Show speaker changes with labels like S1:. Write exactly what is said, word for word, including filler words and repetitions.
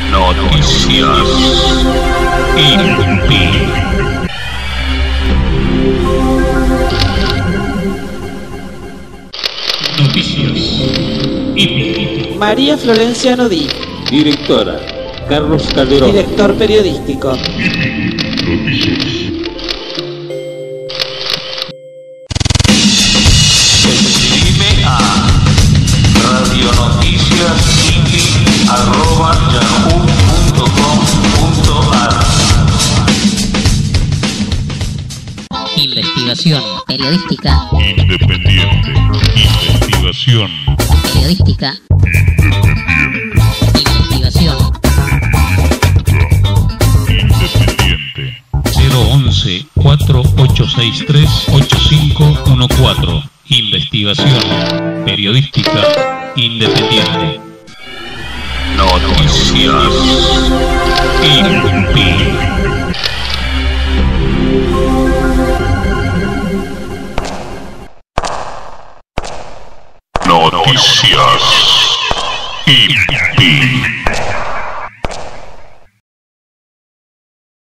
S1: Noticias Impi. Noticias Impi.
S2: María Florencia Nodí.
S3: Directora Carlos Calderón.
S2: Director periodístico.
S1: Noticias. Escribime a radionoticiasimpi arroba yahoo punto com punto ar.
S4: Investigación periodística.
S1: Independiente. Investigación.
S4: Periodística.
S1: Independiente.
S4: Investigación.
S1: Independiente. cero once cuatro ocho seis tres ocho cinco uno cuatro. Investigación periodística independiente. Noticias Impi. Noticias Impi.